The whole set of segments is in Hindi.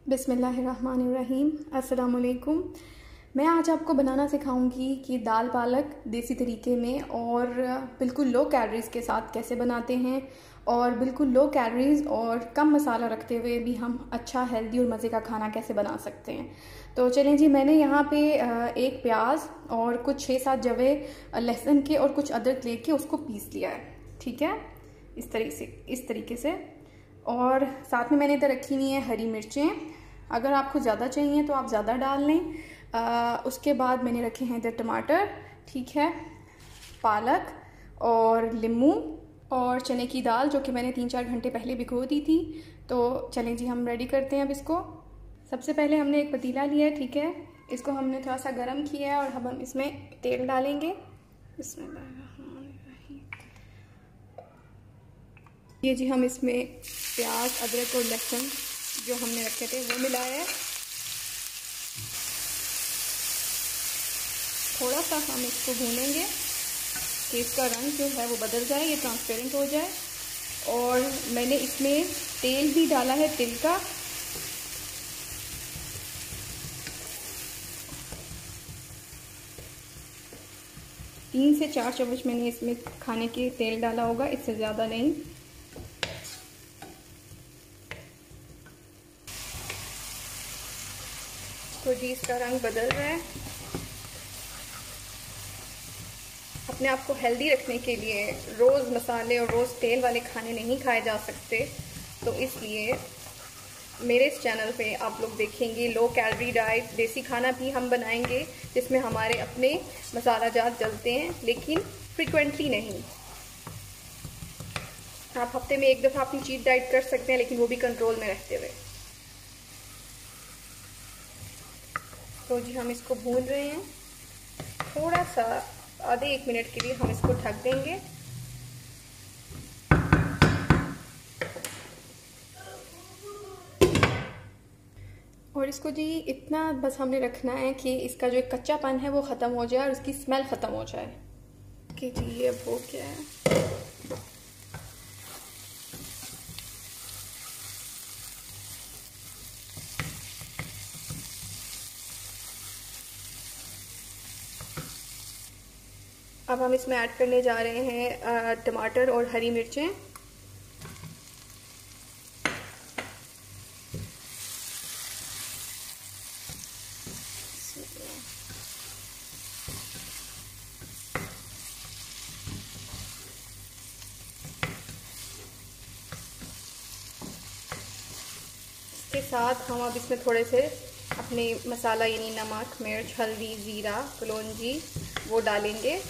बिस्मिल्लाहिर्रहमानिर्रहीम। अस्सलाम वालेकुम। मैं आज आपको बनाना सिखाऊंगी कि दाल पालक देसी तरीके में और बिल्कुल लो कैलोरीज़ के साथ कैसे बनाते हैं और बिल्कुल लो कैलोरीज़ और कम मसाला रखते हुए भी हम अच्छा हेल्दी और मज़े का खाना कैसे बना सकते हैं। तो चलें जी, मैंने यहाँ पे एक प्याज और कुछ 6-7 जवे लहसुन के और कुछ अदरक लेके उसको पीस लिया है। ठीक है, इस तरीके से। और साथ में मैंने इधर रखी हुई है हरी मिर्चें। अगर आपको ज़्यादा चाहिए तो आप ज़्यादा डाल लें। उसके बाद मैंने रखे हैं इधर टमाटर, ठीक है, पालक और लीमू और चने की दाल जो कि मैंने 3-4 घंटे पहले भिगो दी थी। तो चलें जी, हम रेडी करते हैं अब इसको। सबसे पहले हमने एक पतीला लिया है, ठीक है, इसको हमने थोड़ा सा गर्म किया है और अब हम इसमें तेल डालेंगे। ये जी, हम इसमें प्याज, अदरक और लहसुन जो हमने रखे थे वो मिलाया है। थोड़ा सा हम इसको भूनेंगे कि इसका रंग जो है वो बदल जाए, ये ट्रांसपेरेंट हो जाए। और मैंने इसमें तेल भी डाला है, तिल का। तीन से 4 चम्मच मैंने इसमें खाने के तेल डाला होगा, इससे ज़्यादा नहीं। तो जी, इसका रंग बदल रहा है। अपने आप को हेल्दी रखने के लिए रोज़ मसाले और रोज़ तेल वाले खाने नहीं खाए जा सकते, तो इसलिए मेरे इस चैनल पे आप लोग देखेंगे लो कैलोरी डाइट देसी खाना भी हम बनाएंगे, जिसमें हमारे अपने मसाला जात जलते हैं लेकिन फ्रिक्वेंटली नहीं। आप हफ्ते में एक दफ़ा अपनी चीट डाइट कर सकते हैं, लेकिन वो भी कंट्रोल में रहते हुए। तो जी, हम इसको भून रहे हैं थोड़ा सा, आधे 1 मिनट के लिए हम इसको ढक देंगे। और इसको जी इतना बस हमने रखना है कि इसका जो एक कच्चापन है वो ख़त्म हो जाए और उसकी स्मेल ख़त्म हो जाए। कि जी, ये अब हो गया है। अब हम इसमें ऐड करने जा रहे हैं टमाटर और हरी मिर्चें। इसके साथ हम अब इसमें थोड़े से अपने मसाला यानी नमक, मिर्च, हल्दी, ज़ीरा, कलौंजी वो डालेंगे।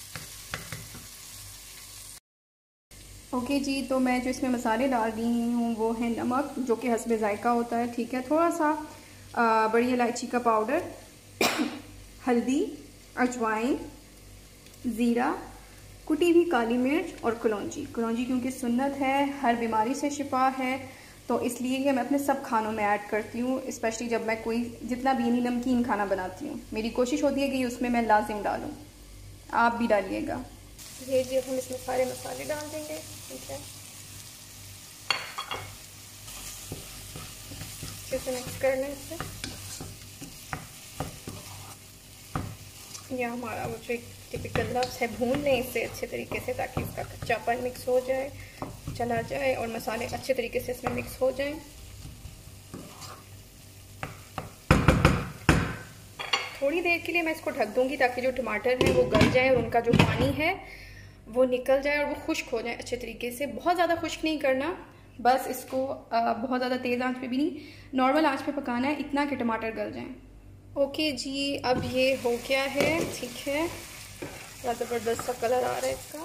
ओके जी, तो मैं जो इसमें मसाले डाल रही हूँ वो है नमक जो कि हस्बे ज़ायका होता है, ठीक है, थोड़ा सा बड़ी इलायची का पाउडर, हल्दी, अजवाइन, ज़ीरा, कुटी हुई काली मिर्च और कलौंजी। कलौंजी क्योंकि सुन्नत है, हर बीमारी से शिफा है, तो इसलिए ये मैं अपने सब खानों में ऐड करती हूँ, स्पेशली जब मैं कोई जितना भी यानी नमकीन खाना बनाती हूँ। मेरी कोशिश होती है कि उसमें मैं लाजिम डालूँ, आप भी डालिएगा। ये जी, अब हम इसमें सारे मसाले डाल देंगे, ठीक है, अच्छे से मिक्स कर लें इससे। यह हमारा वो जो एक टिपिकल लफ्ज़ है, भून लें इसे अच्छे तरीके से ताकि इसका कच्चापन मिक्स हो जाए, चला जाए और मसाले अच्छे तरीके से इसमें मिक्स हो जाएं। थोड़ी देर के लिए मैं इसको ढक दूंगी ताकि जो टमाटर हैं वो गल जाए और उनका जो पानी है वो निकल जाए और वो खुश्क हो जाए अच्छे तरीके से। बहुत ज़्यादा खुश्क नहीं करना, बस इसको बहुत ज़्यादा तेज़ आंच पे भी नहीं, नॉर्मल आंच पे पकाना है, इतना कि टमाटर गल जाएं। ओके जी, अब ये हो गया है, ठीक है, बड़ा ज़बरदस्त सा कलर आ रहा है इसका।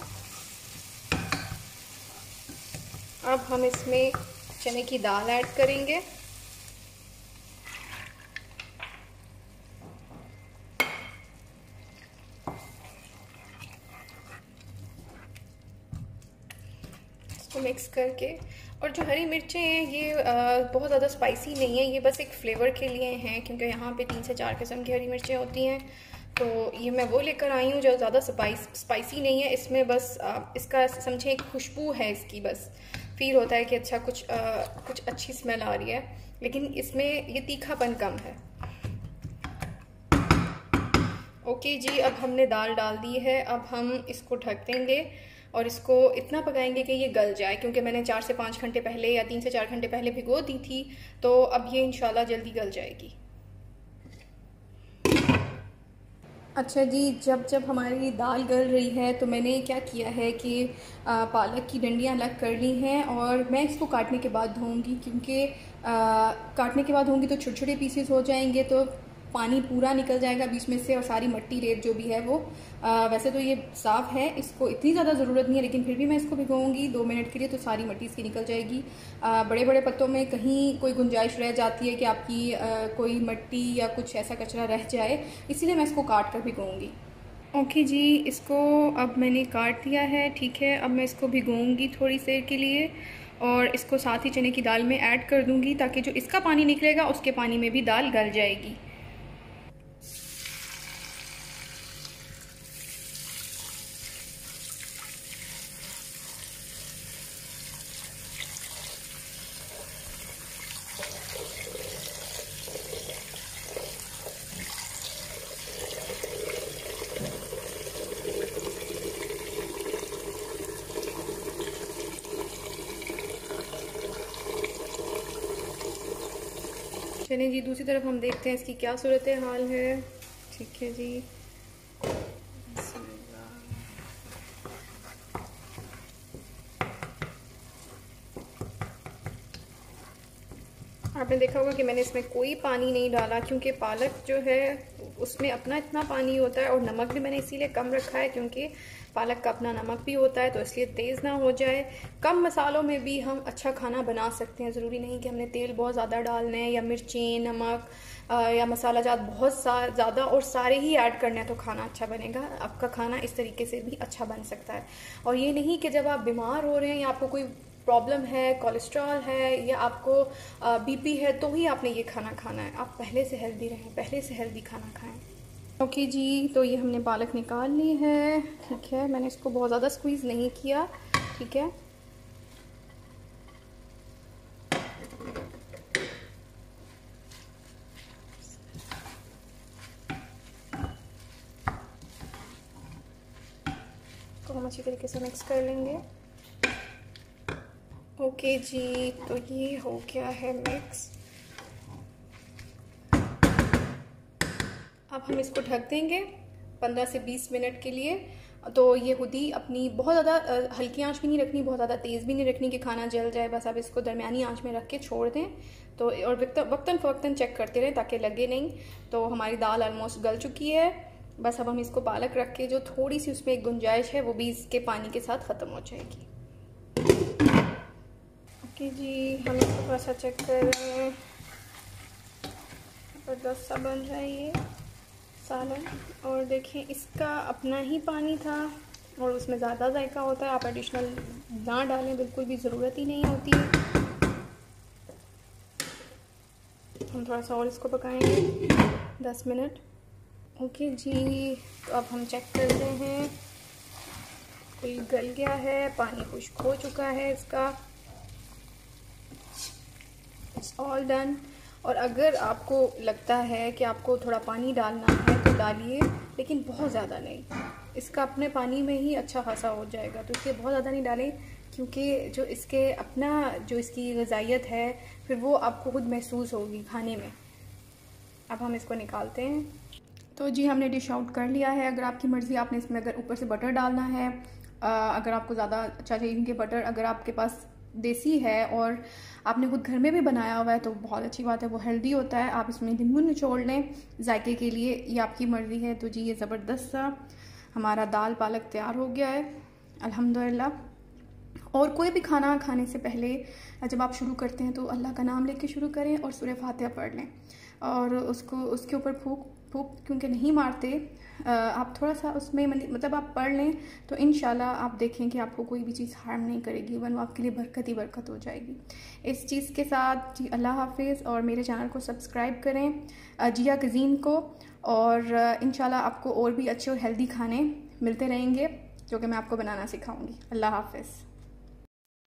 अब हम इसमें चने की दाल ऐड करेंगे। इसको मिक्स करके, और जो हरी मिर्चें हैं ये बहुत ज़्यादा स्पाइसी नहीं है, ये बस एक फ्लेवर के लिए हैं, क्योंकि यहाँ पे 3 से 4 किस्म की हरी मिर्चें होती हैं। तो ये मैं वो लेकर आई हूँ जो ज़्यादा स्पाइसी नहीं है, इसमें बस इसका समझे एक खुशबू है इसकी बस, फील होता है कि अच्छा कुछ अच्छी स्मेल आ रही है, लेकिन इसमें ये तीखापन कम है। ओके जी, अब हमने दाल डाल दी है। अब हम इसको ढक देंगे और इसको इतना पकाएंगे कि ये गल जाए, क्योंकि मैंने 4 से 5 घंटे पहले या 3 से 4 घंटे पहले भिगो दी थी, तो अब ये इंशाल्लाह जल्दी गल जाएगी। अच्छा जी, जब हमारी दाल गल रही है तो मैंने क्या किया है कि पालक की डंडियाँ अलग कर ली हैं और मैं इसको काटने के बाद धोऊंगी, क्योंकि काटने के बाद धोऊंगी तो छोटे छोटे पीसेस हो जाएंगे, तो पानी पूरा निकल जाएगा बीच में से और सारी मट्टी रेत जो भी है वो वैसे तो ये साफ़ है, इसको इतनी ज़्यादा ज़रूरत नहीं है, लेकिन फिर भी मैं इसको भिगोऊंगी 2 मिनट के लिए, तो सारी मट्टी इसकी निकल जाएगी। बड़े बड़े पत्तों में कहीं कोई गुंजाइश रह जाती है कि आपकी कोई मट्टी या कुछ ऐसा कचरा रह जाए, इसीलिए मैं इसको काट कर भिगोऊंगी। ओके जी, इसको अब मैंने काट दिया है, ठीक है। अब मैं इसको भिगोऊंगी थोड़ी देर के लिए और इसको साथ ही चने की दाल में ऐड कर दूंगी, ताकि जो इसका पानी निकलेगा उसके पानी में भी दाल गल जाएगी। चलिए जी, दूसरी तरफ हम देखते हैं इसकी क्या सूरत हाल है। ठीक है जी, आपने देखा होगा कि मैंने इसमें कोई पानी नहीं डाला, क्योंकि पालक जो है उसमें अपना इतना पानी होता है, और नमक भी मैंने इसीलिए कम रखा है क्योंकि पालक का अपना नमक भी होता है, तो इसलिए तेज़ ना हो जाए। कम मसालों में भी हम अच्छा खाना बना सकते हैं, ज़रूरी नहीं कि हमने तेल बहुत ज़्यादा डालना है या मिर्चें, नमक या मसाला जात बहुत ज़्यादा और सारे ही ऐड करने हैं तो खाना अच्छा बनेगा। आपका खाना इस तरीके से भी अच्छा बन सकता है। और ये नहीं कि जब आप बीमार हो रहे हैं या आपको कोई प्रॉब्लम है, कोलेस्ट्रॉल है या आपको बीपी है, तो ही आपने ये खाना खाना है। आप पहले से हेल्दी रहें, पहले से हेल्दी खाना खाएं। ओके जी, तो ये हमने पालक निकाल ली है, ठीक है। मैंने इसको बहुत ज़्यादा स्क्वीज़ नहीं किया, ठीक है। तो हम अच्छी तरीके से मिक्स कर लेंगे। ओके जी, तो ये हो गया है मिक्स। अब हम इसको ढक देंगे 15 से 20 मिनट के लिए। तो ये खुद ही अपनी बहुत ज़्यादा हल्की आंच भी नहीं रखनी, बहुत ज़्यादा तेज़ भी नहीं रखनी कि खाना जल जाए, बस आप इसको दरमियानी आंच में रख के छोड़ दें। तो और वक्तन फ़वक्तन चेक करते रहें ताकि लगे नहीं। तो हमारी दाल ऑलमोस्ट गल चुकी है, बस अब हम इसको पालक रख के जो थोड़ी सी उसमें एक गुंजाइश है वो भी इसके पानी के साथ ख़त्म हो जाएगी। ओके जी, हम इसको थोड़ा सा चेक कर रहे हैं, ज़बरदस्त सा बन रहा है ये सालन। और देखिए इसका अपना ही पानी था और उसमें ज़्यादा जायका होता है, आप एडिशनल ना डालें, बिल्कुल भी ज़रूरत ही नहीं होती है। हम थोड़ा सा और इसको पकाएंगे 10 मिनट। ओके जी, तो अब हम चेक करते हैं, कोई गल गया है, पानी खुश्क हो चुका है इसका। It's all done. और अगर आपको लगता है कि आपको थोड़ा पानी डालना है तो डालिए, लेकिन बहुत ज़्यादा नहीं, इसका अपने पानी में ही अच्छा खासा हो जाएगा, तो इसलिए बहुत ज़्यादा नहीं डालें, क्योंकि जो इसके अपना जो इसकी ग़िज़ाइयत है फिर वो आपको खुद महसूस होगी खाने में। अब हम इसको निकालते हैं। तो जी, हमने डिश आउट कर लिया है। अगर आपकी मर्ज़ी, आपने इसमें अगर ऊपर से बटर डालना है, अगर आपको ज़्यादा अच्छा चाहिए, क्योंकि बटर अगर आपके पास देसी है और आपने खुद घर में भी बनाया हुआ है तो बहुत अच्छी बात है, वो हेल्दी होता है। आप इसमें नींबू निचोड़ लें जायके के लिए, ये आपकी मर्ज़ी है। तो जी, ये ज़बरदस्त सा हमारा दाल पालक तैयार हो गया है अल्हम्दुलिल्लाह। और कोई भी खाना खाने से पहले जब आप शुरू करते हैं तो अल्लाह का नाम लेके शुरू करें और सूरह फातिहा पढ़ लें, और उसके ऊपर फूंक क्योंकि नहीं मारते, आप थोड़ा सा उसमें मतलब आप पढ़ लें तो इंशाल्लाह आप देखें कि आपको कोई भी चीज़ हार्म नहीं करेगी, वन वो आपके लिए बरकत ही बरकत हो जाएगी। इस चीज़ के साथ जी अल्लाह हाफिज़, और मेरे चैनल को सब्सक्राइब करें जिया कुज़ीन को, और इंशाल्लाह आपको और भी अच्छे और हेल्दी खाने मिलते रहेंगे जो कि मैं आपको बनाना सिखाऊंगी। अल्लाह हाफिज़।